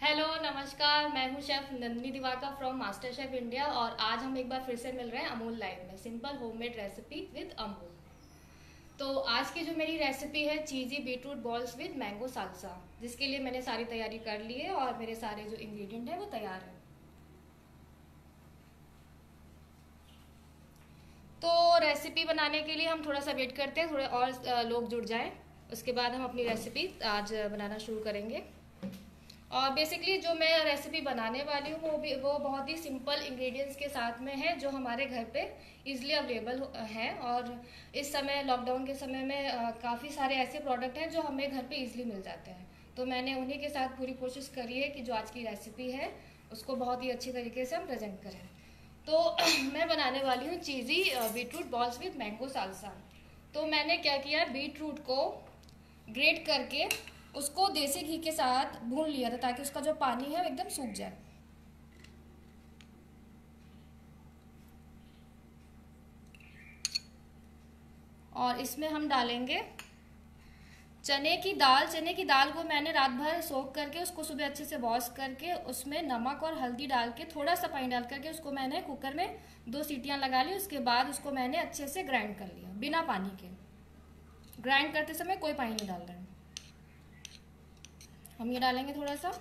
Hello नमस्कार, मैं हूं chef Nandini Diwakar from MasterChef India. और आज हम एक बार फिर से मिल रहे हैं अमूल लाइव में simple homemade recipe with Amul. तो आज की जो मेरी रेसिपी है cheesy beetroot balls with mango salsa, जिसके लिए मैंने सारी तैयारी कर ली है और मेरे सारे जो इंग्रेडिएंट है वो तैयार है। तो रेसिपी बनाने के लिए हम थोड़ा सा वेट करते हैं, थोड़े और लोग जुड़ जाएं, उसके बाद हम अपनी रेसिपी आज बनाना शुरू करेंगे। और बेसिकली जो मैं रेसिपी बनाने वाली हूँ वो बहुत ही सिंपल इंग्रेडिएंट्स के साथ में है, जो हमारे घर पे इजीली अवेलेबल है। और इस समय लॉकडाउन के समय में काफ़ी सारे ऐसे प्रोडक्ट हैं जो हमें घर पे इजीली मिल जाते हैं। तो मैंने उन्हीं के साथ पूरी कोशिश करी है कि जो आज की रेसिपी है उसको बहुत ही अच्छी तरीके से हम प्रेजेंट करें। तो मैं बनाने वाली हूँ cheesy beetroot balls with mango salsa. तो मैंने क्या किया, बीटरूट को ग्रेट करके उसको देसी घी के साथ भून लिया था ताकि उसका जो पानी है वो एकदम सूख जाए। और इसमें हम डालेंगे चने की दाल। चने की दाल को मैंने रात भर सोख करके उसको सुबह अच्छे से वॉश करके उसमें नमक और हल्दी डाल के थोड़ा सा पानी डाल करके उसको मैंने कुकर में 2 सीटियां लगा ली। उसके बाद उसको मैंने अच्छे से ग्राइंड कर लिया बिना पानी के। ग्राइंड करते समय कोई पानी नहीं डाल रहे हैं। हम ये डालेंगे थोड़ा सा,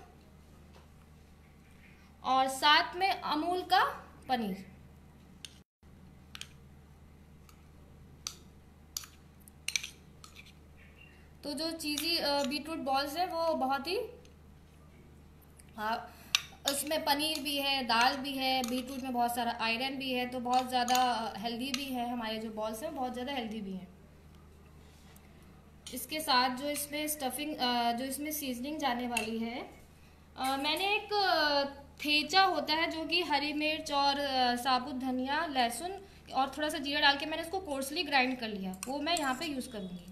और साथ में अमूल का पनीर। तो जो चीज़ी बीटरूट बॉल्स है वो बहुत ही उसमें पनीर भी है, दाल भी है, बीटरूट में बहुत सारा आयरन भी है, तो बहुत ज़्यादा हेल्दी भी है। हमारे जो बॉल्स हैं बहुत ज़्यादा हेल्दी भी हैं। इसके साथ जो इसमें स्टफिंग जो इसमें सीजनिंग जाने वाली है, मैंने एक थेचा होता है जो कि हरी मिर्च और साबुत धनिया, लहसुन और थोड़ा सा जीरा डाल के मैंने उसको कोर्सली ग्राइंड कर लिया, वो मैं यहाँ पे यूज़ करूँगी।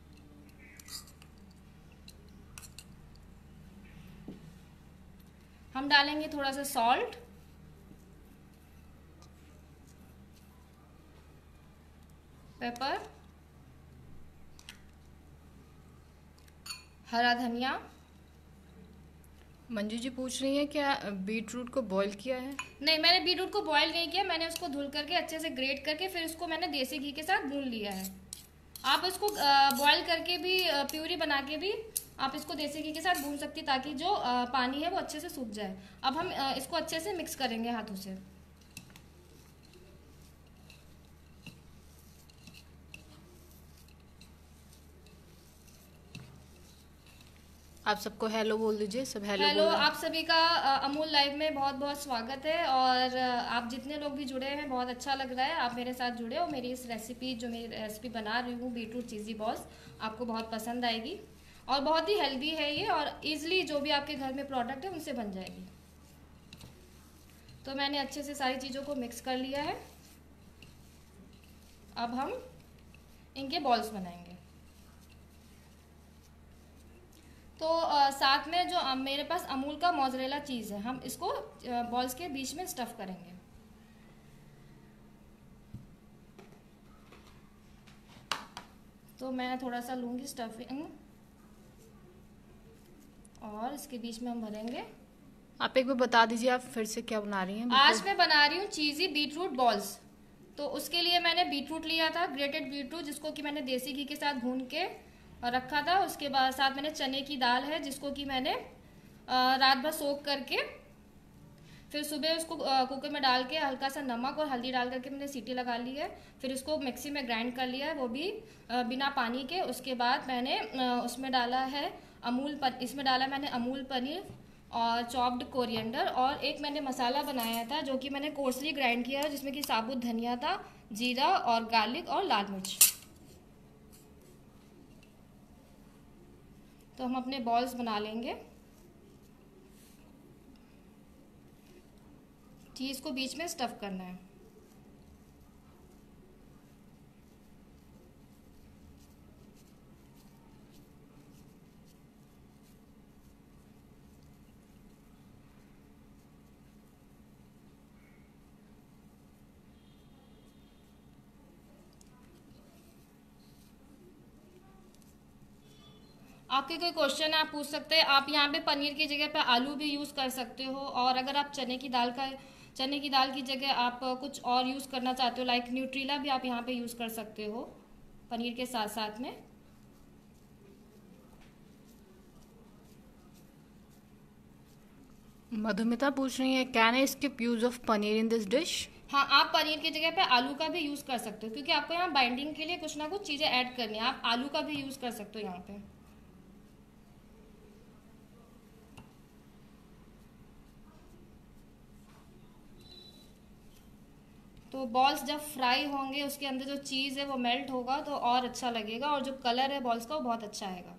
हम डालेंगे थोड़ा सा सॉल्ट, पेपर, हरा धनिया। मंजू जी पूछ रही हैं क्या बीट रूट को बॉईल किया है? नहीं, मैंने बीटरूट को बॉईल नहीं किया, मैंने उसको धुल करके अच्छे से ग्रेट करके फिर उसको मैंने देसी घी के साथ भून लिया है। आप इसको बॉईल करके भी प्यूरी बना के भी आप इसको देसी घी के साथ भून सकती, ताकि जो पानी है वो अच्छे से सूख जाए। अब हम इसको अच्छे से मिक्स करेंगे हाथों से। आप सबको हेलो बोल दीजिए, सब हेलो हेलो, बोल रहे हैं। आप सभी का अमूल लाइव में बहुत बहुत स्वागत है। और आप जितने लोग भी जुड़े हैं बहुत अच्छा लग रहा है आप मेरे साथ जुड़े हो। मेरी इस रेसिपी जो मेरी रेसिपी बना रही हूँ बीटरूट चीज़ी बॉल्स, आपको बहुत पसंद आएगी और बहुत ही हेल्दी है ये, और इजीली जो भी आपके घर में प्रोडक्ट है उनसे बन जाएगी। तो मैंने अच्छे से सारी चीज़ों को मिक्स कर लिया है। अब हम इनके बॉल्स बनाएंगे। तो साथ में जो मेरे पास अमूल का मोज़रेला चीज़ है, हम इसको बॉल्स के बीच में स्टफ़ करेंगे। तो मैं थोड़ा सा लूँगी स्टफिंग और इसके बीच में हम भरेंगे। आप एक बार बता दीजिए आप फिर से क्या बना रही हैं? आज मैं बना रही हूँ चीज़ी बीटरूट बॉल्स। तो उसके लिए मैंने बीटरूट लिया था, ग्रेटेड बीटरूट, जिसको कि मैंने देसी घी के साथ भून के रखा था। उसके बाद साथ मैंने चने की दाल है जिसको कि मैंने रात भर सोख करके फिर सुबह उसको कुकर में डाल के हल्का सा नमक और हल्दी डाल करके मैंने सीटी लगा ली है। फिर उसको मिक्सी में ग्राइंड कर लिया है, वो भी बिना पानी के। उसके बाद मैंने उसमें डाला है इसमें डाला मैंने अमूल पनीर और चॉप्ड कोरिएंडर, और एक मैंने मसाला बनाया था जो कि मैंने कोर्सली ग्राइंड किया है, जिसमें कि साबुत धनिया था, जीरा और गार्लिक और लाल मिर्च। तो हम अपने बॉल्स बना लेंगे। चीज़ को बीच में स्टफ करना है। आपके कोई क्वेश्चन आप पूछ सकते हैं। आप यहाँ पे पनीर की जगह पे आलू भी यूज़ कर सकते हो, और अगर आप चने की दाल की जगह आप कुछ और यूज़ करना चाहते हो, लाइक न्यूट्रीला भी आप यहाँ पे यूज़ कर सकते हो पनीर के साथ साथ में। मधुमिता पूछ रही है, can I skip use of paneer in this dish? हाँ, आप पनीर की जगह पे आलू का भी यूज़ कर सकते हो, क्योंकि आपको यहाँ बाइंडिंग के लिए कुछ ना कुछ चीज़ें ऐड करनी है। आप आलू का भी यूज़ कर सकते हो यहाँ पे। तो बॉल्स जब फ्राई होंगे उसके अंदर जो चीज़ है वो मेल्ट होगा तो और अच्छा लगेगा, और जो कलर है बॉल्स का वो बहुत अच्छा आएगा।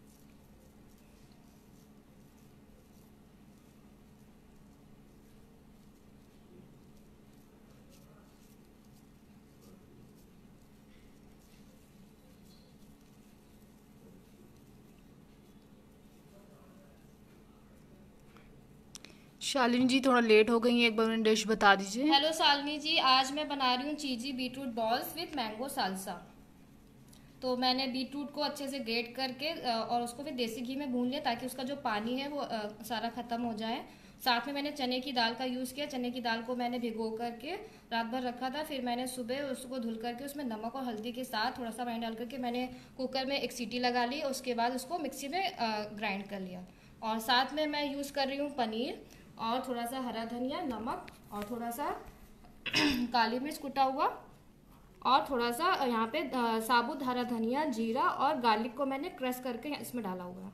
शालिनी जी थोड़ा लेट हो गई है, एक बार उन्हें डिश बता दीजिए। हेलो शालिनी जी, आज मैं बना रही हूँ cheesy beetroot balls with mango salsa. तो मैंने बीटरूट को अच्छे से ग्रेट करके और उसको फिर देसी घी में भून लिया, ताकि उसका जो पानी है वो सारा खत्म हो जाए। साथ में मैंने चने की दाल का यूज़ किया। चने की दाल को मैंने भिगो करके रात भर रखा था, फिर मैंने सुबह उसको धुल करके उसमें नमक और हल्दी के साथ थोड़ा सा पानी डाल करके मैंने कुकर में एक सीटी लगा ली, उसके बाद उसको मिक्सी में ग्राइंड कर लिया। और साथ में मैं यूज़ कर रही हूँ पनीर, और थोड़ा सा हरा धनिया, नमक, और थोड़ा सा काली मिर्च कुटा हुआ, और थोड़ा सा यहाँ पे साबुत हरा धनिया, जीरा और गार्लिक को मैंने क्रश करके इसमें डाला हुआ है।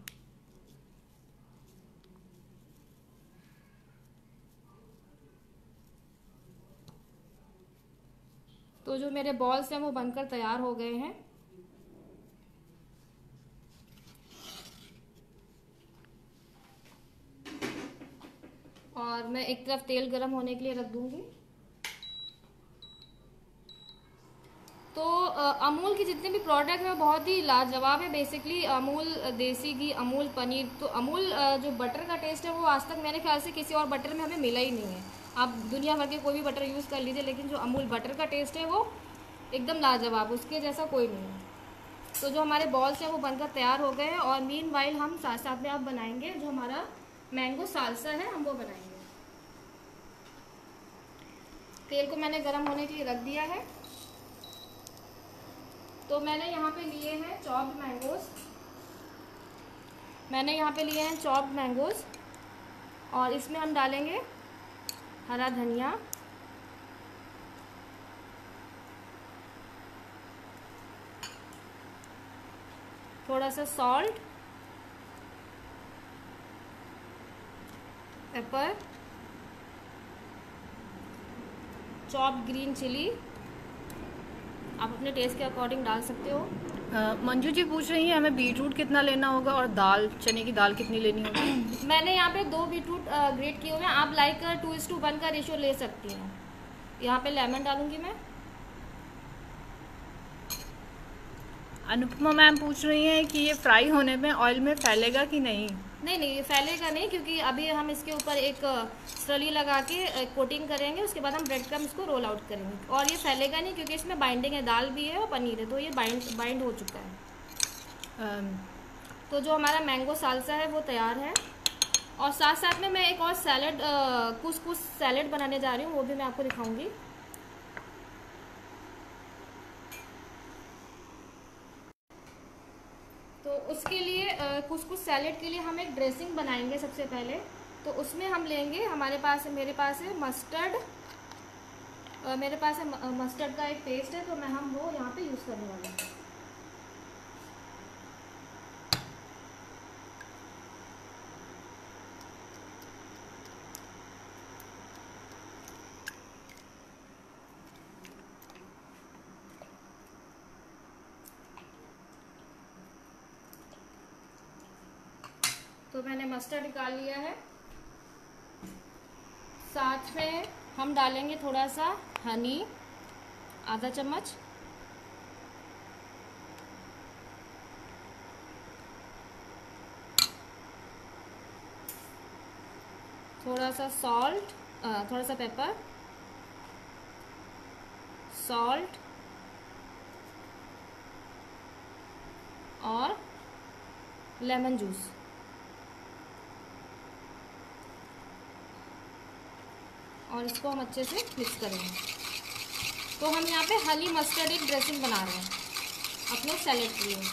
तो जो मेरे बॉल्स हैं वो बनकर तैयार हो गए हैं। और मैं एक तरफ तेल गरम होने के लिए रख दूंगी। तो अमूल की जितने भी प्रोडक्ट हैं बहुत ही लाजवाब है। बेसिकली अमूल देसी घी, अमूल पनीर, तो अमूल जो बटर का टेस्ट है वो आज तक मेरे ख्याल से किसी और बटर में हमें मिला ही नहीं है। आप दुनिया भर के कोई भी बटर यूज़ कर लीजिए, लेकिन जो अमूल बटर का टेस्ट है वो एकदम लाजवाब, उसके जैसा कोई नहीं है। तो जो हमारे बॉल्स हैं वो बनकर तैयार हो गए हैं, और मीन वाइल हम साथ साथ में आप बनाएंगे जो हमारा मैंगो सालसा है, हम वो बनाएंगे। तेल को मैंने गरम होने के लिए रख दिया है। तो मैंने यहाँ पे लिए हैं चॉप्ड मैंगोज़, और इसमें हम डालेंगे हरा धनिया, थोड़ा सा salt, pepper, chopped green chilli, आप अपने टेस्ट के अकॉर्डिंग डाल सकते हो। मंजू जी पूछ रही है हमें बीटरूट कितना लेना होगा और दाल, चने की दाल कितनी लेनी होगी? मैंने यहाँ पे 2 बीटरूट ग्रेट किए हुए हैं। आप लाइक 2:1 का रेशियो ले सकती हैं। यहाँ पे लेमन डालूंगी मैं। अनुपमा मैम पूछ रही हैं कि ये फ्राई होने में ऑयल में फैलेगा कि नहीं? नहीं, ये फैलेगा नहीं, क्योंकि अभी हम इसके ऊपर एक स्लरी लगा के कोटिंग करेंगे, उसके बाद हम ब्रेड क्रम्ब इसको रोल आउट करेंगे, और ये फैलेगा नहीं क्योंकि इसमें बाइंडिंग है, दाल भी है और पनीर है, तो ये बाइंड हो चुका है। तो जो हमारा मैंगो सालसा है वो तैयार है। और साथ साथ में मैं एक और सैलड, कुछ सैलड बनाने जा रही हूँ, वो भी मैं आपको दिखाऊंगी। तो उसके लिए कुछ सैलेड के लिए हम एक ड्रेसिंग बनाएंगे सबसे पहले। तो उसमें हम लेंगे, मेरे पास है मस्टर्ड, मस्टर्ड का एक पेस्ट है, तो हम वो यहाँ पे यूज़ करने वाले हैं। तो मैंने मस्टर्ड निकाल लिया है। साथ में हम डालेंगे थोड़ा सा हनी, आधा चम्मच, थोड़ा सा सॉल्ट, थोड़ा सा पेपर, और लेमन जूस, और इसको हम अच्छे से मिक्स करेंगे। तो हम यहाँ पे हनी मस्टर्ड एक ड्रेसिंग बना रहे हैं अपने सैलेड के लिए।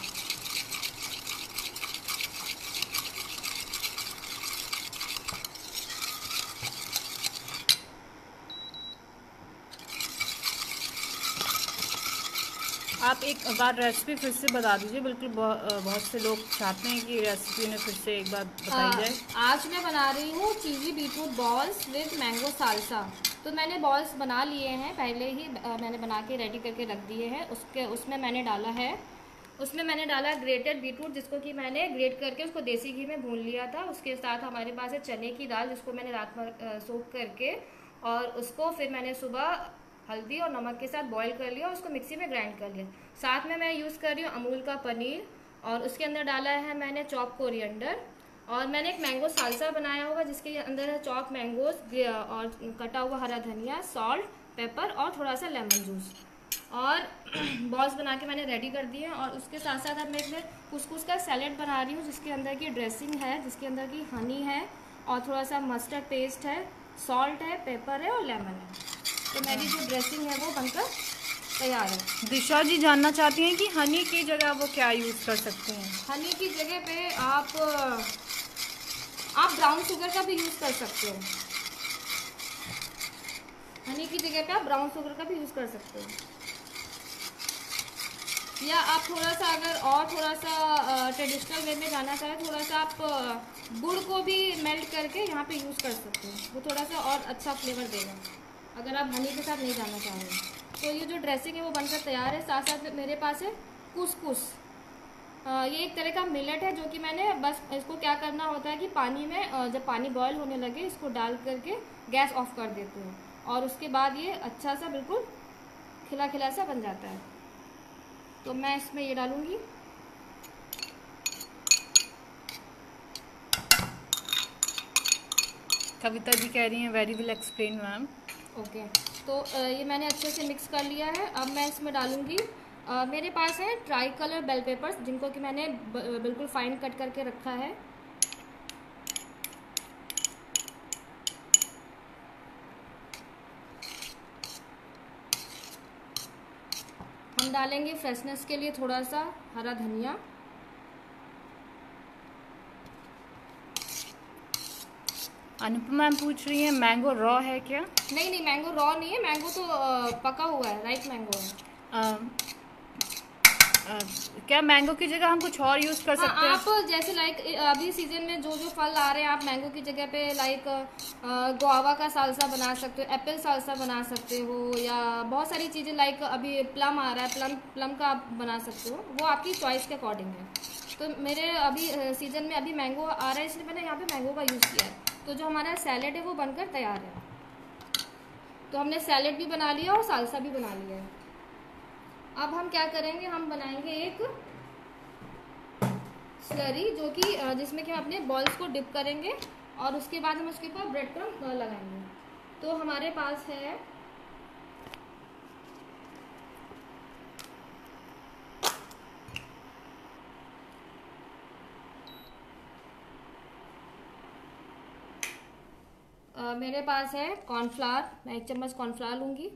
आप एक बार रेसिपी फिर से बता दीजिए, बिल्कुल बहुत से लोग चाहते हैं कि रेसिपी उन्हें फिर से एक बार बताई जाए। आज मैं बना रही हूँ cheesy beetroot balls with mango salsa. तो मैंने बॉल्स बना लिए हैं, पहले ही मैंने बना के रेडी करके रख दिए हैं। उसमें मैंने डाला ग्रेटेड बीटरूट, जिसको कि मैंने ग्रेट करके उसको देसी घी में भून लिया था। उसके साथ हमारे पास है चने की दाल, जिसको मैंने रात भर सोख करके, और उसको फिर मैंने सुबह हल्दी और नमक के साथ बॉईल कर लिया और उसको मिक्सी में ग्राइंड कर लिया। साथ में मैं यूज़ कर रही हूँ अमूल का पनीर, और उसके अंदर डाला है मैंने चॉप कोरिएंडर, और मैंने एक मैंगो साल्सा बनाया होगा जिसके अंदर है चॉप मैंगोज और कटा हुआ हरा धनिया, सॉल्ट, पेपर और थोड़ा सा लेमन जूस। और बॉल्स बना के मैंने रेडी कर दिए हैं। और उसके साथ साथ अब मैं इसमें कुसकुस का सैलेड बना रही हूँ, जिसके अंदर की ड्रेसिंग है, जिसके अंदर की हनी है और थोड़ा सा मस्टर्ड पेस्ट है, सॉल्ट है, पेपर है और लेमन है। तो मेरी जो ड्रेसिंग है वो बनकर तैयार है। दिशा जी जानना चाहती हैं कि हनी की जगह वो क्या यूज़ कर सकते हैं? हनी की जगह पे आप ब्राउन शुगर का भी यूज़ कर सकते हो। हनी की जगह पे आप ब्राउन शुगर का भी यूज़ कर सकते हो, या आप थोड़ा सा अगर और थोड़ा सा ट्रेडिशनल वे में जाना चाहें, थोड़ा सा आप गुड़ को भी मेल्ट करके यहाँ पे यूज़ कर सकते हो। वो थोड़ा सा और अच्छा फ्लेवर देगा अगर आप हनी के साथ नहीं जाना चाह रहे। तो ये जो ड्रेसिंग है वो बनकर तैयार है। साथ साथ मेरे पास है कुसकुस। ये एक तरह का मिलेट है, जो कि मैंने बस इसको क्या करना होता है कि पानी में जब पानी बॉयल होने लगे इसको डाल करके गैस ऑफ कर देते हैं, और उसके बाद ये अच्छा सा बिल्कुल खिला खिला सा बन जाता है। तो मैं इसमें ये डालूंगी। कविता जी कह रही हैं very well explain ma'am. Okay, तो ये मैंने अच्छे से मिक्स कर लिया है। अब मैं इसमें डालूंगी, मेरे पास है ट्राई कलर बेल पेपर्स, जिनको कि मैंने बिल्कुल फाइन कट करके रखा है। हम डालेंगे फ्रेशनेस के लिए थोड़ा सा हरा धनिया। अनुपमा मैम पूछ रही हैं मैंगो रॉ है क्या? नहीं, मैंगो रॉ नहीं है, मैंगो तो पका हुआ है, राइट मैंगो है। क्या मैंगो की जगह हम कुछ और यूज़ कर सकते हैं? आप जैसे लाइक अभी सीजन में जो जो फल आ रहे हैं, आप मैंगो की जगह पे लाइक गुआवा का साल्सा बना सकते हो, एप्पल साल्सा बना सकते हो, या बहुत सारी चीज़ें लाइक अभी प्लम आ रहा है, प्लम का आप बना सकते हो। वो आपकी चॉइस के अकॉर्डिंग है। तो मेरे अभी सीजन में अभी मैंगो आ रहा है, इसलिए मैंने यहाँ पे मैंगो का यूज़ किया है। तो जो हमारा सैलेड है वो बनकर तैयार है। तो हमने सैलेड भी बना लिया और साल्सा भी बना लिया है। अब हम क्या करेंगे, हम बनाएंगे एक स्लरी, जो कि जिसमें कि हम अपने बॉल्स को डिप करेंगे और उसके बाद हम उसके ऊपर ब्रेड क्रम्ब लगाएंगे। तो हमारे पास है मेरे पास है कॉर्नफ्लावर। मैं 1 चम्मच कॉर्नफ्लावर लूँगी।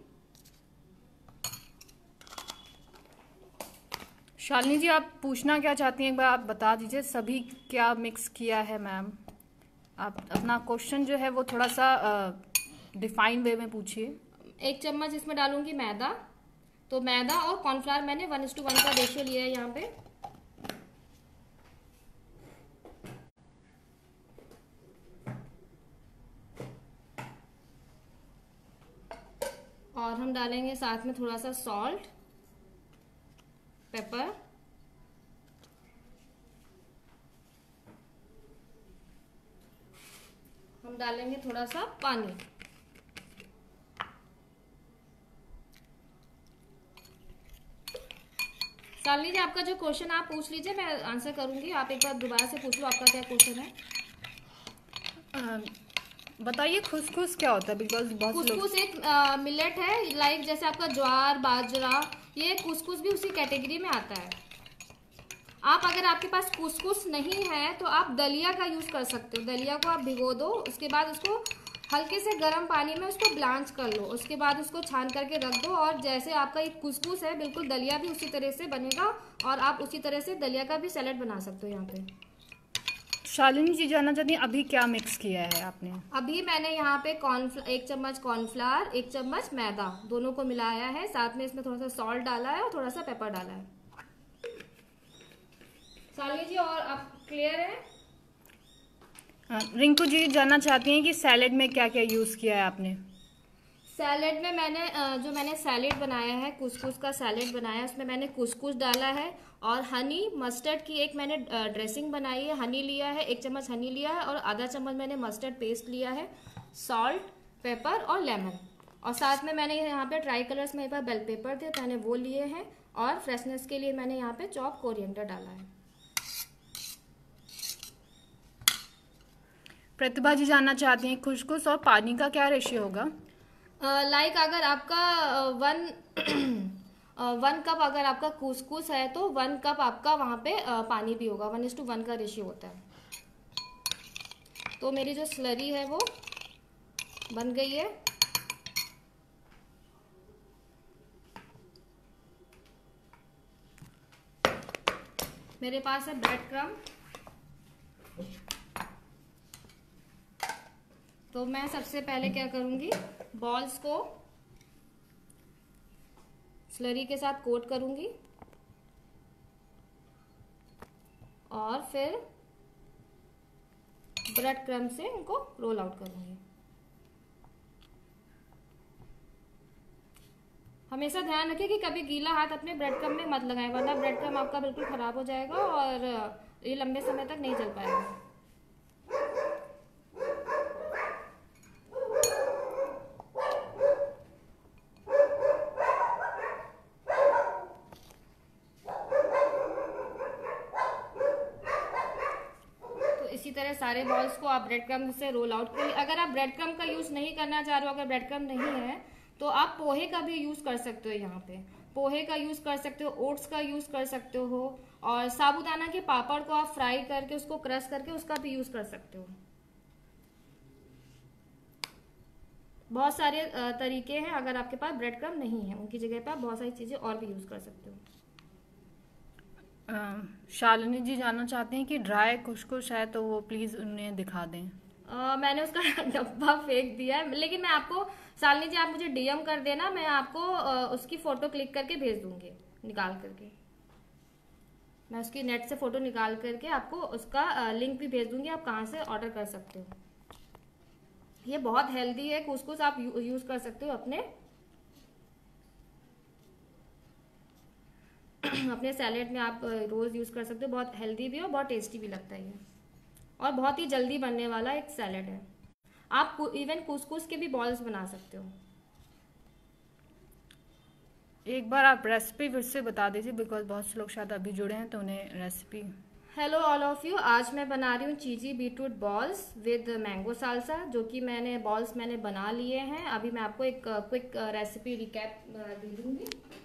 शालिनी जी आप पूछना क्या चाहती हैं एक बार आप बता दीजिए। सभी क्या मिक्स किया है मैम? आप अपना क्वेश्चन जो है वो थोड़ा सा डिफाइन वे में पूछिए। 1 चम्मच इसमें डालूंगी मैदा। तो मैदा और कॉर्नफ्लावर मैंने 1:1 का रेशियो लिया है यहाँ पे। और हम डालेंगे साथ में थोड़ा सा सॉल्ट, पेपर, हम डालेंगे थोड़ा सा पानी। शालिनी जी आपका जो क्वेश्चन आप पूछ लीजिए, मैं आंसर करूंगी। आप एक बार दोबारा से पूछ लो, आपका क्या क्वेश्चन है। बताइए खुसखुस क्या होता है? बिकॉज बहुत कुसकुस एक मिलेट है, लाइक जैसे आपका ज्वार, बाजरा, ये कुसकुस भी उसी कैटेगरी में आता है। आप अगर आपके पास कुसकुस नहीं है तो आप दलिया का यूज़ कर सकते हो। दलिया को आप भिगो दो, उसके बाद उसको हल्के से गर्म पानी में उसको ब्लांच कर लो, उसके बाद उसको छान करके रख दो। और जैसे आपका एक कुसकुस है, बिल्कुल दलिया भी उसी तरह से बनेगा और आप उसी तरह से दलिया का भी सैलेड बना सकते हो यहाँ पे। शालिनी जी जानना चाहती हैं अभी क्या मिक्स किया है आपने? अभी मैंने यहाँ पे 1 चम्मच कॉर्नफ्लावर, 1 चम्मच मैदा, दोनों को मिलाया है। साथ में इसमें थोड़ा सा सॉल्ट डाला है और थोड़ा सा पेपर डाला है। शालिनी जी और आप क्लियर है? रिंकू जी जानना चाहती हैं कि सैलेड में क्या क्या यूज़ किया है आपने? सैलेड में मैंने जो मैंने सैलेड बनाया है, कुसकुस का सैलेड बनाया है, उसमें मैंने कुसकुस डाला है और हनी मस्टर्ड की एक मैंने ड्रेसिंग बनाई है। हनी लिया है, 1 चम्मच हनी लिया है और आधा चम्मच मैंने मस्टर्ड पेस्ट लिया है, सॉल्ट, पेपर और लेमन। और साथ में मैंने यहाँ पे ट्राई कलर्स, मेरे पास बेल पेपर थे, मैंने वो लिए हैं। और फ्रेशनेस के लिए मैंने यहाँ पे चॉप कोरिएंडर डाला है। प्रतिभा जी जानना चाहती हैं कुसकुस और पानी का क्या रेशियो होगा? लाइक अगर आपका 1 कप अगर आपका कुसकुस है तो 1 कप आपका वहाँ पे पानी भी होगा। 1:1 का रेशियो होता है। तो मेरी जो स्लरी है वो बन गई है। मेरे पास है ब्रेड क्रम्ब, तो मैं सबसे पहले क्या करूंगी, बॉल्स को स्लरी के साथ कोट करूंगी और फिर ब्रेड क्रम्ब से उनको रोल आउट करूंगी। हमेशा ध्यान रखिए कि कभी गीला हाथ अपने ब्रेड क्रम्ब में मत लगाएं, वरना ब्रेड क्रम्ब आपका बिल्कुल खराब हो जाएगा और ये लंबे समय तक नहीं चल पाएगा। इसी तरह सारे बॉल्स को आप ब्रेड क्रम्ब से रोल आउट करिए। अगर आप ब्रेड क्रम्ब का यूज़ नहीं करना चाह रहे हो, अगर ब्रेड क्रम्ब नहीं है तो आप पोहे का भी यूज़ कर सकते हो। यहाँ पे पोहे का यूज़ कर सकते हो, ओट्स का यूज़ कर सकते हो और साबूदाना के पापड़ को आप फ्राई करके उसको क्रश करके उसका भी यूज़ कर सकते हो। बहुत सारे तरीके हैं। अगर आपके पास ब्रेड क्रम्ब नहीं है, उनकी जगह पर आप बहुत सारी चीज़ें और भी यूज़ कर सकते हो। शालिनी जी जानना चाहते हैं कि ड्राई कुसकुस है तो वो प्लीज़ उन्हें दिखा दें। मैंने उसका डब्बा फेंक दिया है, लेकिन मैं आपको, शालिनी जी आप मुझे डीएम कर देना, मैं आपको उसकी फ़ोटो क्लिक करके भेज दूंगी, निकाल करके। मैं उसकी नेट से फ़ोटो निकाल करके आपको उसका लिंक भी भेज दूंगी, आप कहाँ से ऑर्डर कर सकते हो। ये बहुत हेल्दी है कुसकुस, आप यूज़ कर सकते हो अपने अपने सैलेड में, आप रोज़ यूज़ कर सकते हो। बहुत हेल्दी भी और बहुत टेस्टी भी लगता है ये, और बहुत ही जल्दी बनने वाला एक सैलेड है। आप इवन कुसकुस के भी बॉल्स बना सकते हो। एक बार आप रेसिपी फिर से बता दीजिए, बिकॉज बहुत से लोग शायद अभी जुड़े हैं तो उन्हें recipe. Hello all of you, आज मैं बना रही हूँ cheesy beetroot balls with mango salsa, जो कि मैंने बना लिए हैं। अभी मैं आपको एक क्विक रेसिपी रिकैप दे दूँगी।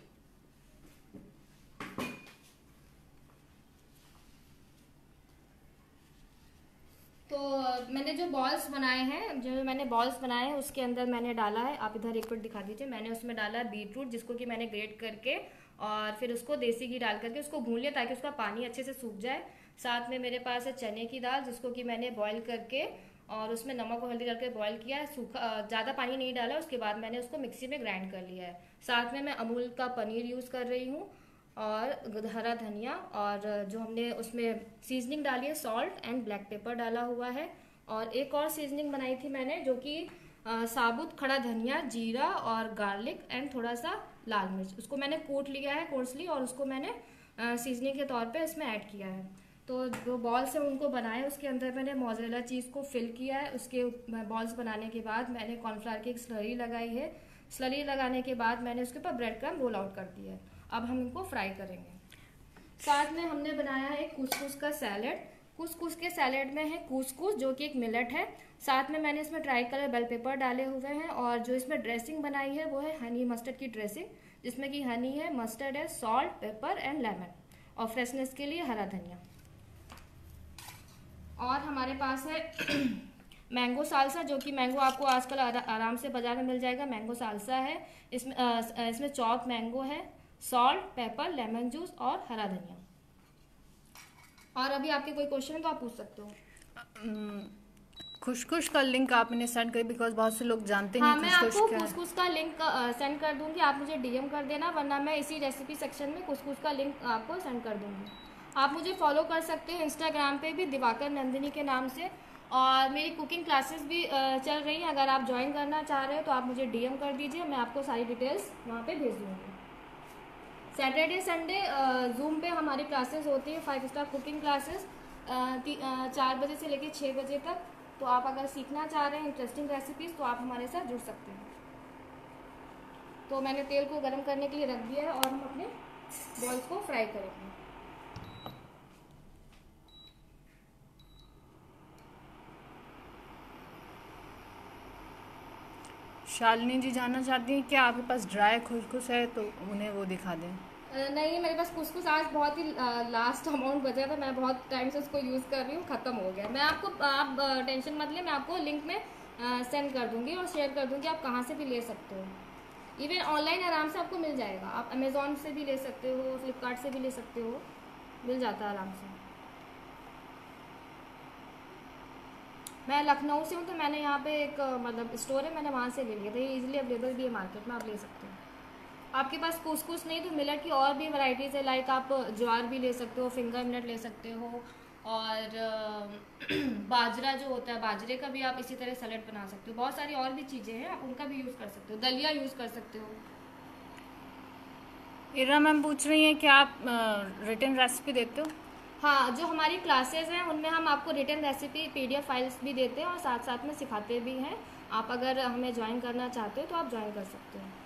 तो मैंने जो बॉल्स बनाए हैं, उसके अंदर मैंने डाला है, आप इधर एक मिनट दिखा दीजिए, मैंने उसमें डाला है बीटरूट, जिसको कि मैंने ग्रेट करके और फिर उसको देसी घी डाल करके उसको भून लिया ताकि उसका पानी अच्छे से सूख जाए। साथ में मेरे पास है चने की दाल, जिसको कि मैंने बॉईल करके और उसमें नमक और हल्दी डाल के बॉईल किया है, सूखा, ज़्यादा पानी नहीं डाला। उसके बाद मैंने उसको मिक्सी में ग्राइंड कर लिया है। साथ में मैं अमूल का पनीर यूज़ कर रही हूँ और हरा धनिया, और जो हमने उसमें सीजनिंग डाली है, सॉल्ट एंड ब्लैक पेपर डाला हुआ है। और एक और सीजनिंग बनाई थी मैंने, जो कि साबुत खड़ा धनिया, जीरा और गार्लिक एंड थोड़ा सा लाल मिर्च, उसको मैंने कूट लिया है कोर्सली, और उसको मैंने सीजनिंग के तौर पे इसमें ऐड किया है। तो जो बॉल्स हैं उनको बनाए, उसके अंदर मैंने मोज़रेला चीज़ को फिल किया है। उसके बॉल्स बनाने के बाद मैंने कॉर्नफ्लावर की एक स्लरी लगाई है। स्लरी लगाने के बाद मैंने उसके ऊपर ब्रेड क्रम्ब रोल आउट कर दिया है। अब हम इनको फ्राई करेंगे। साथ में हमने बनाया है कुसकुस का सैलेड। कुसकुस के सैलेड में है कुसकुस, जो कि एक मिलेट है। साथ में मैंने इसमें ट्राई कलर बेल पेपर डाले हुए हैं, और जो इसमें ड्रेसिंग बनाई है वो है हनी मस्टर्ड की ड्रेसिंग, जिसमें कि हनी है, मस्टर्ड है, सॉल्ट, पेपर एंड लेमन। और फ्रेशनेस के लिए हरा धनिया। और हमारे पास है मैंगो सालसा, जो कि मैंगो आपको आजकल आराम से बाजार में मिल जाएगा। मैंगो सालसा है, इसमें चॉप मैंगो है, सॉल्ट, पेपर, लेमन जूस और हरा धनिया। और अभी आपके कोई क्वेश्चन है तो आप पूछ सकते हो। खुशखुश का लिंक आपने सेंड करी, बिकॉज बहुत से लोग जानते हाँ, नहीं मैं खुशखुश आपको क्या है। कुसकुस का लिंक सेंड कर दूंगी, आप मुझे डीएम कर देना, वरना मैं इसी रेसिपी सेक्शन में कुसकुस का लिंक आपको सेंड कर दूंगी। आप मुझे फॉलो कर सकते हो इंस्टाग्राम पे भी दिवाकर नंदिनी के नाम से, और मेरी कुकिंग क्लासेस भी चल रही हैं। अगर आप ज्वाइन करना चाह रहे हो तो आप मुझे डीएम कर दीजिए, मैं आपको सारी डिटेल्स वहाँ पे भेज दूँगी। सैटरडे संडे जूम पे हमारी क्लासेस होती है, 5 स्टार कुकिंग क्लासेस, 4 बजे से लेकर 6 बजे तक। तो आप अगर सीखना चाह रहे हैं इंटरेस्टिंग रेसिपीज़ तो आप हमारे साथ जुड़ सकते हैं। तो मैंने तेल को गर्म करने के लिए रख दिया है और हम अपने बॉल्स को फ्राई करेंगे। शालिनी जी जानना चाहती हैं क्या आपके पास ड्राई खुशखुश है, तो उन्हें वो दिखा दें। नहीं, मेरे पास कुछ आज बहुत ही लास्ट अमाउंट बचा था, मैं बहुत टाइम से उसको यूज़ कर रही हूँ, ख़त्म हो गया। मैं आपको, आप टेंशन मत ले, मैं आपको लिंक में सेंड कर दूँगी और शेयर कर दूँगी, आप कहाँ से भी ले सकते हो। इवन ऑनलाइन आराम से आपको मिल जाएगा, आप अमेज़ॉन से भी ले सकते हो, फ्लिपकार्ट से भी ले सकते हो, मिल जाता है आराम से। मैं लखनऊ से हूँ, तो मैंने यहाँ पे एक मतलब स्टोर है, मैंने वहाँ से ले लिया था। ये ईजिली अवेलेबल भी है मार्केट में, आप ले सकते हो। आपके पास कुछ नहीं तो मिलेट की और भी वैरायटीज़ है, लाइक आप ज्वार भी ले सकते हो, फिंगर मिलेट ले सकते हो, और बाजरा जो होता है, बाजरे का भी आप इसी तरह सैलेड बना सकते हो। बहुत सारी और भी चीज़ें हैं, आप उनका भी यूज़ कर सकते हो, दलिया यूज़ कर सकते हो। इरा मैम पूछ रही हैं कि आप रिटन रेसिपी देते हो। हाँ, जो हमारी क्लासेस हैं उनमें हम आपको रिटन रेसिपी PDF फाइल्स भी देते हैं और साथ साथ में सिखाते भी हैं। आप अगर हमें ज्वाइन करना चाहते हो तो आप ज्वाइन कर सकते हो।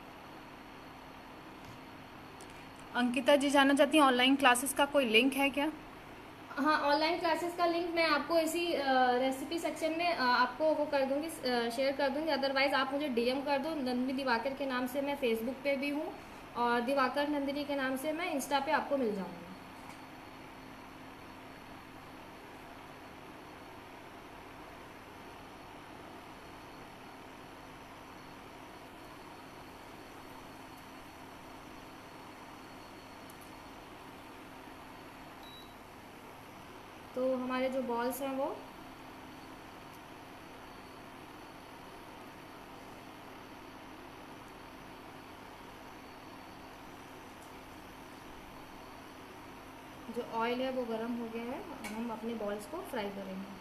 अंकिता जी जानना चाहती हैं ऑनलाइन क्लासेस का कोई लिंक है क्या। हाँ, ऑनलाइन क्लासेस का लिंक मैं आपको इसी रेसिपी सेक्शन में आपको वो कर दूंगी, शेयर कर दूंगी। अदरवाइज़ आप मुझे DM कर दो, नंदिनी दिवाकर के नाम से मैं फेसबुक पे भी हूँ, और दिवाकर नंदिनी के नाम से मैं इंस्टा पे आपको मिल जाऊँगी। तो हमारे जो बॉल्स हैं वो जो ऑयल है वो गर्म हो गया है, और हम अपने बॉल्स को फ्राई करेंगे।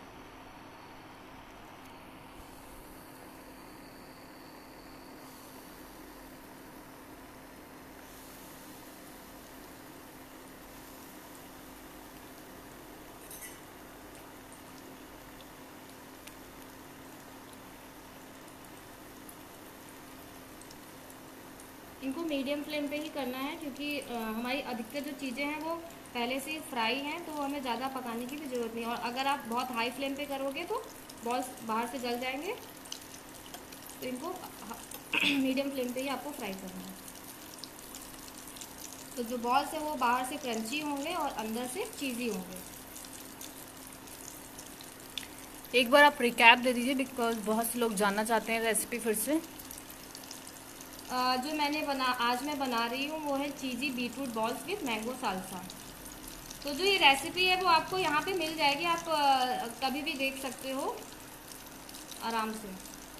इनको मीडियम फ्लेम पे ही करना है, क्योंकि हमारी अधिकतर जो चीज़ें हैं वो पहले से फ्राई हैं, तो हमें ज़्यादा पकाने की भी ज़रूरत नहीं है। और अगर आप बहुत हाई फ्लेम पे करोगे तो बॉल्स बाहर से जल जाएंगे, तो इनको मीडियम फ्लेम पे ही आपको फ्राई करना है। तो जो बॉल्स हैं वो बाहर से क्रंची होंगे और अंदर से चीज़ी होंगे। एक बार आप रिकैप दे दीजिए, बिकॉज बहुत से लोग जानना चाहते हैं रेसिपी फिर से। जो आज मैं बना रही हूँ वो है cheesy beetroot balls with mango salsa. तो जो ये रेसिपी है वो आपको यहाँ पे मिल जाएगी, आप कभी भी देख सकते हो आराम से।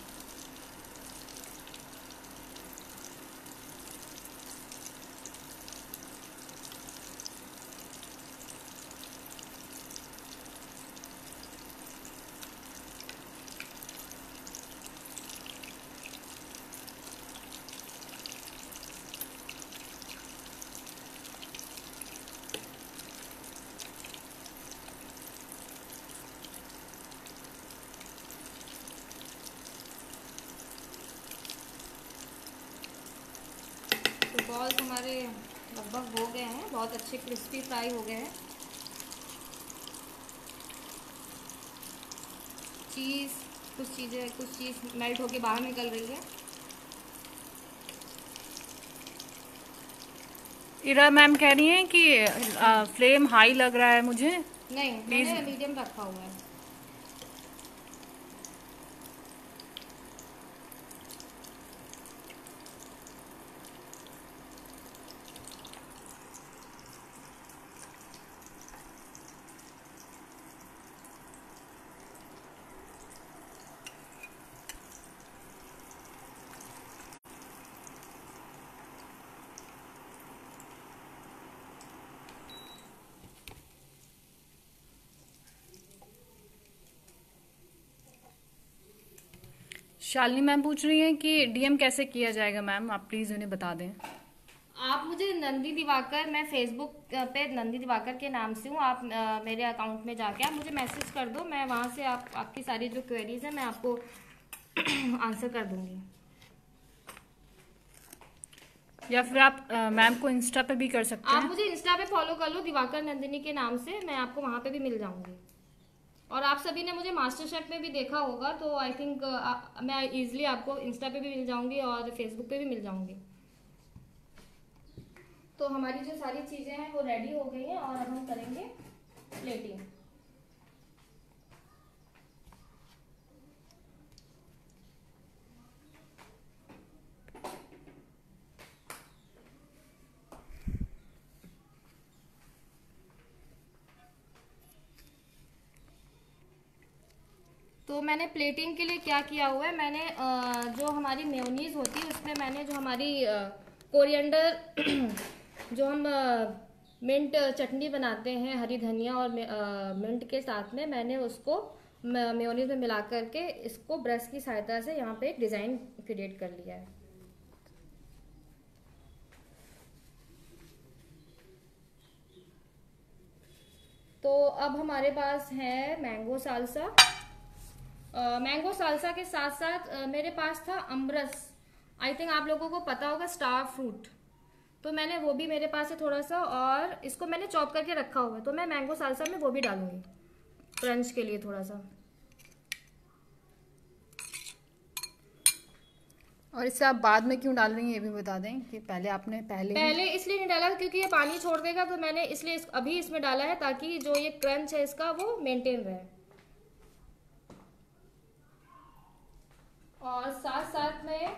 तो बॉल्स हमारे लगभग हो गए हैं, बहुत अच्छे क्रिस्पी फ्राई हो गए हैं। कुछ चीज़ मेल्ट होके बाहर निकल रही है। इरा मैम कह रही हैं कि फ्लेम हाई लग रहा है मुझे। नहीं, मैंने मीडियम रखा हुआ है। शालिनी मैम पूछ रही हैं कि डीएम कैसे किया जाएगा मैम, आप प्लीज़ उन्हें बता दें। आप मुझे नंदी दिवाकर, मैं फेसबुक पे नंदी दिवाकर के नाम से हूँ, आप मेरे अकाउंट में जाके आप मुझे मैसेज कर दो, मैं वहाँ से आपकी सारी जो क्वेरीज है मैं आपको आंसर कर दूंगी। या फिर आप मैम को इंस्टा पे भी कर सकते आप हैं। मुझे इंस्टा पे फॉलो कर लो दिवाकर नंदिनी के नाम से, मैं आपको वहाँ पे भी मिल जाऊंगी। और आप सभी ने मुझे मास्टर शेफ में भी देखा होगा, तो आई थिंक मैं इजीली आपको इंस्टा पे भी मिल जाऊंगी और फेसबुक पे भी मिल जाऊंगी। तो हमारी जो सारी चीज़ें हैं वो रेडी हो गई हैं और अब हम करेंगे प्लेटिंग। तो मैंने प्लेटिंग के लिए क्या किया हुआ है, मैंने जो हमारी मेयोनीज होती है उसमें मैंने जो हमारी कोरिएंडर जो हम मिंट चटनी बनाते हैं हरी धनिया और मिंट के साथ में, मैंने उसको मेयोनीज में मिला करके इसको ब्रश की सहायता से यहाँ पे एक डिज़ाइन क्रिएट कर लिया है। तो अब हमारे पास है मैंगो सालसा। मैंगो सालसा के साथ साथ मेरे पास था अमरस, आई थिंक आप लोगों को पता होगा, स्टार फ्रूट, तो मैंने वो भी मेरे पास है थोड़ा सा, और इसको मैंने चॉप करके रखा हुआ है, तो मैं मैंगो सालसा में वो भी डालूंगी क्रंच के लिए थोड़ा सा। और इससे आप बाद में क्यों डाल रही हैं ये भी बता दें कि पहले आपने पहले इसलिए नहीं डाला क्योंकि ये पानी छोड़ देगा, तो मैंने इसलिए अभी इसमें डाला है ताकि जो ये क्रंच है इसका वो मेंटेन रहे। और साथ साथ में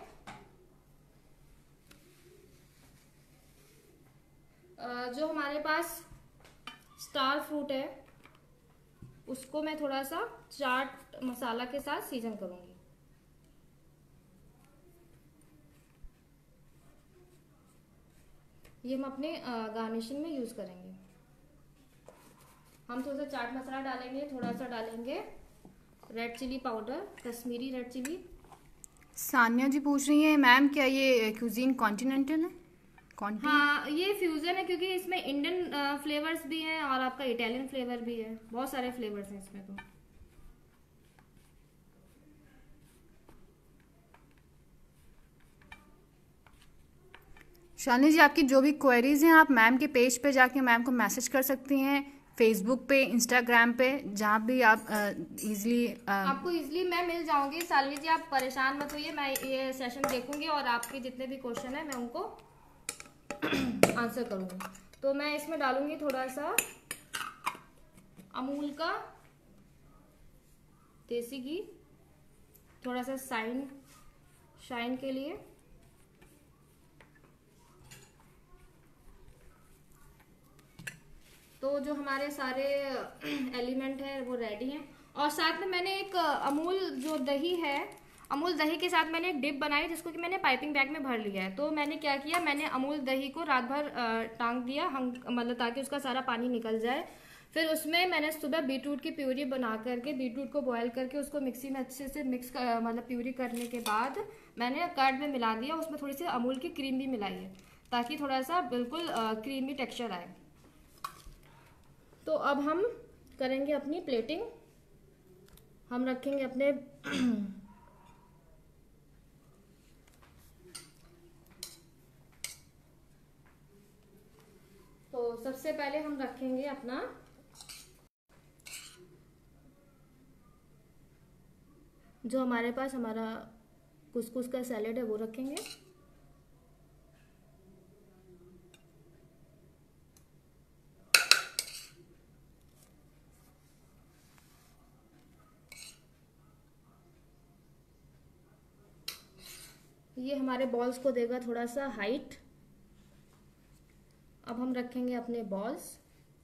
जो हमारे पास स्टार फ्रूट है उसको मैं थोड़ा सा चाट मसाला के साथ सीजन करूंगी। ये हम अपने गार्निशिंग में यूज करेंगे। हम थोड़ा सा चाट मसाला डालेंगे, थोड़ा सा डालेंगे red chilli powder, Kashmiri red chilli. Saniya ji पूछ रही हैं मैम क्या ये क्यूजीन कॉन्टिनेंटल है? हाँ, ये फ्यूजन है क्योंकि इसमें इंडियन फ्लेवर्स भी हैं और आपका इटालियन फ्लेवर भी है, बहुत सारे फ्लेवर्स हैं इसमें। तो शालिनी जी आपकी जो भी क्वेरीज हैं आप मैम के पेज पे जाके मैम को मैसेज कर सकती हैं, फेसबुक पे, इंस्टाग्राम पे, जहाँ भी आप इजीली आपको इजीली मैं मिल जाऊंगी। शालिनी जी आप परेशान मत होइए, मैं ये सेशन देखूंगी और आपके जितने भी क्वेश्चन है मैं उनको आंसर करूंगी। तो मैं इसमें डालूंगी थोड़ा सा अमूल का देसी घी, थोड़ा सा शाइन के लिए। तो जो हमारे सारे एलिमेंट है वो रेडी हैं। और साथ में मैंने एक अमूल जो दही है, अमूल दही के साथ मैंने एक डिप बनाई जिसको कि मैंने पाइपिंग बैग में भर लिया है। तो मैंने क्या किया, मैंने अमूल दही को रात भर टांग दिया, मतलब ताकि उसका सारा पानी निकल जाए। फिर उसमें मैंने सुबह बीटरूट की प्यूरी बना करके, बीटरूट को बॉयल करके उसको मिक्सी में अच्छे से मतलब प्यूरी करने के बाद मैंने कर्ड में मिला दिया, उसमें थोड़ी सी अमूल की क्रीम भी मिलाई है ताकि थोड़ा सा बिल्कुल क्रीमी टेक्स्चर आए। तो अब हम करेंगे अपनी प्लेटिंग। हम रखेंगे अपने तो सबसे पहले हम रखेंगे अपना जो हमारे पास हमारा कुसकुस का सैलेड है वो रखेंगे। ये हमारे बॉल्स को देगा थोड़ा सा हाइट। अब हम रखेंगे अपने बॉल्स।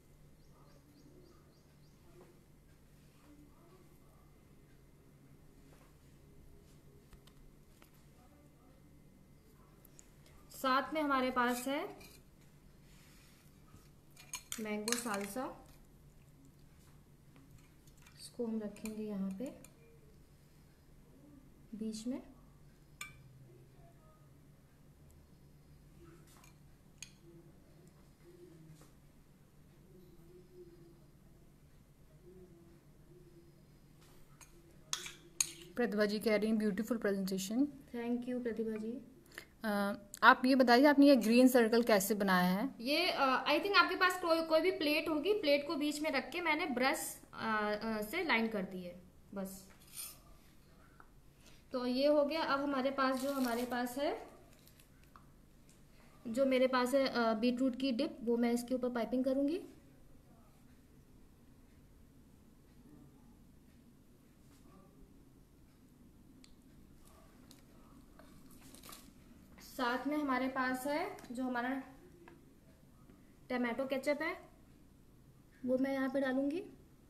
साथ में हमारे पास है मैंगो सालसा, इसको हम रखेंगे यहाँ पे बीच में। प्रतिभा जी कह रही हैं beautiful presentation. Thank you Pratibha ji. आप ये बताइए आपने ये ग्रीन सर्कल कैसे बनाया है? ये आई थिंक आपके पास कोई भी प्लेट होगी, प्लेट को बीच में रख के मैंने ब्रश से लाइन कर दी है बस। तो ये हो गया। अब हमारे पास जो मेरे पास है बीट रूट की डिप, वो मैं इसके ऊपर पाइपिंग करूंगी। साथ में हमारे पास है जो हमारा टमाटो केचप है, वो मैं यहाँ पे डालूंगी।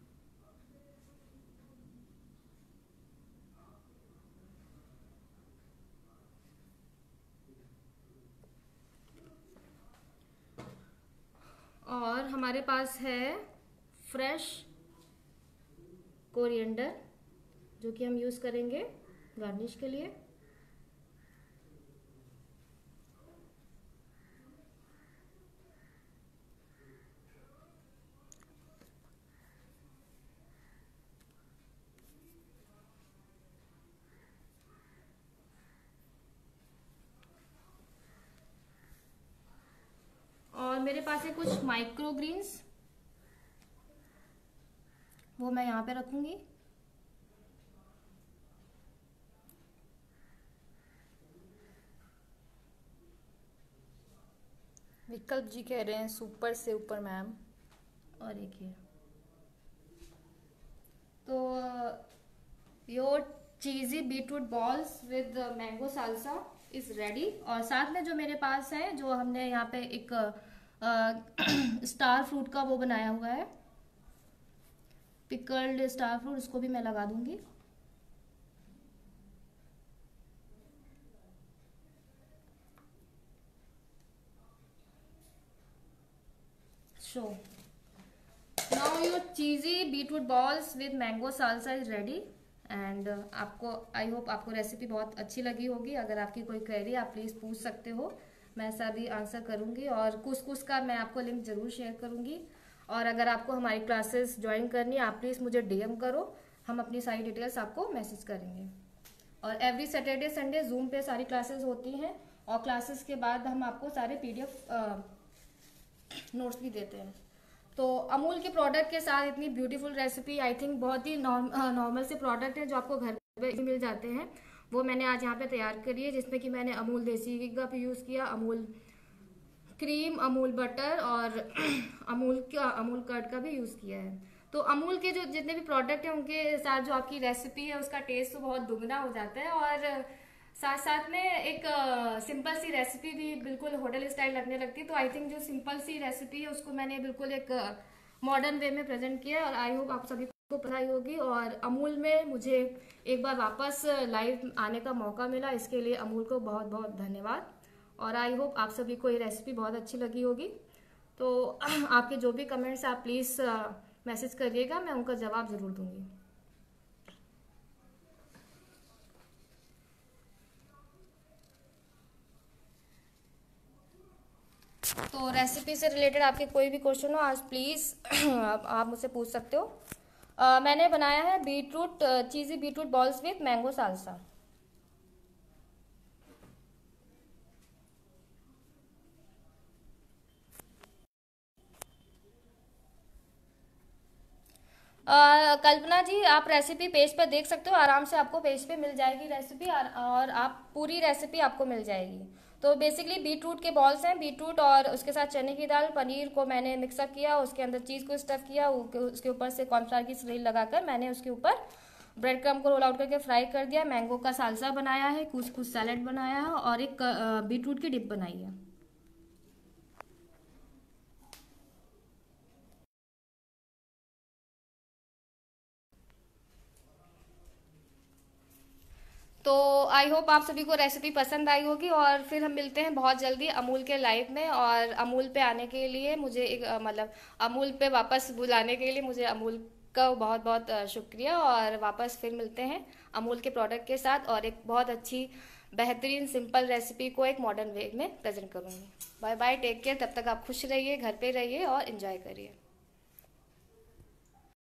और हमारे पास है फ्रेश कोरिएंडर, जो कि हम यूज़ करेंगे गार्निश के लिए। और मेरे पास है कुछ माइक्रो ग्रीन्स, वो मैं यहाँ पे रखूंगी। विकल्प जी कह रहे हैं सुपर से ऊपर मैम। और एक ये तो your cheesy beetroot balls with mango salsa is ready. और साथ में जो मेरे पास है, जो हमने यहाँ पे एक स्टार फ्रूट का वो बनाया हुआ है, पिकल्ड स्टार फ्रूट, उसको भी मैं लगा दूंगी। So now your cheesy beetroot balls with mango salsa is ready and आपको आई होप आपको रेसिपी बहुत अच्छी लगी होगी। अगर आपकी कोई क्वेरी आप प्लीज़ पूछ सकते हो, मैं सभी आंसर करूंगी। और कुछ का मैं आपको लिंक ज़रूर शेयर करूंगी। और अगर आपको हमारी क्लासेस ज्वाइन करनी है, आप प्लीज़ मुझे डीएम करो, हम अपनी सारी डिटेल्स आपको मैसेज करेंगे। और एवरी सैटरडे संडे जूम पे सारी क्लासेस होती हैं, और क्लासेस के बाद हम आपको सारे पीडीएफ नोट्स भी देते हैं। तो अमूल के प्रोडक्ट के साथ इतनी ब्यूटीफुल रेसिपी, आई थिंक बहुत ही नॉर्मल से प्रोडक्ट हैं जो आपको घर पे मिल जाते हैं, वो मैंने आज यहाँ पे तैयार करी है। जिसमें कि मैंने अमूल देसी घी का भी यूज़ किया, अमूल क्रीम, अमूल बटर और अमूल कर्ड का भी यूज़ किया है। तो अमूल के जो जितने भी प्रोडक्ट हैं उनके साथ जो आपकी रेसिपी है उसका टेस्ट तो बहुत दुगना हो जाता है। और साथ साथ में एक सिंपल सी रेसिपी भी बिल्कुल होटल स्टाइल लगने लगती है। तो आई थिंक जो सिंपल सी रेसिपी है उसको मैंने बिल्कुल एक मॉडर्न वे में प्रेजेंट किया है, और आई होप आप सभी को पता ही होगी। और अमूल में मुझे एक बार वापस लाइव आने का मौका मिला, इसके लिए अमूल को बहुत बहुत धन्यवाद। और आई होप आप सभी को ये रेसिपी बहुत अच्छी लगी होगी। तो आपके जो भी कमेंट्स आप प्लीज़ मैसेज करिएगा, मैं उनका जवाब ज़रूर दूंगी। तो रेसिपी से रिलेटेड आपके कोई भी क्वेश्चन हो आज प्लीज़ आप मुझसे पूछ सकते हो। मैंने बनाया है beetroot cheesy beetroot balls with mango salsa. Kalpana ji, आप रेसिपी पेज पर देख सकते हो, आराम से आपको पेज पे मिल जाएगी रेसिपी, और आप पूरी रेसिपी आपको मिल जाएगी। तो बेसिकली बीटरूट के बॉल्स हैं, बीटरूट और उसके साथ चने की दाल, पनीर को मैंने मिक्सअप किया, उसके अंदर चीज़ को स्टफ किया, उसके ऊपर से कॉर्नफ्लावर की स्लीव लगाकर मैंने उसके ऊपर ब्रेड क्रम्ब को रोल आउट करके फ्राई कर दिया, मैंगो का सालसा बनाया है, कुछ सैलेड बनाया है और एक बीटरूट की डिप बनाई है। तो आई होप आप सभी को रेसिपी पसंद आई होगी, और फिर हम मिलते हैं बहुत जल्दी अमूल के लाइव में। और अमूल पे आने के लिए मुझे एक मतलब अमूल पे वापस बुलाने के लिए मुझे अमूल का बहुत बहुत शुक्रिया। और वापस फिर मिलते हैं अमूल के प्रोडक्ट के साथ, और एक बहुत अच्छी बेहतरीन सिंपल रेसिपी को एक मॉडर्न वे में प्रेजेंट करूँगी। Bye bye, take care. तब तक आप खुश रहिए, घर पे रहिए और इन्जॉय करिए।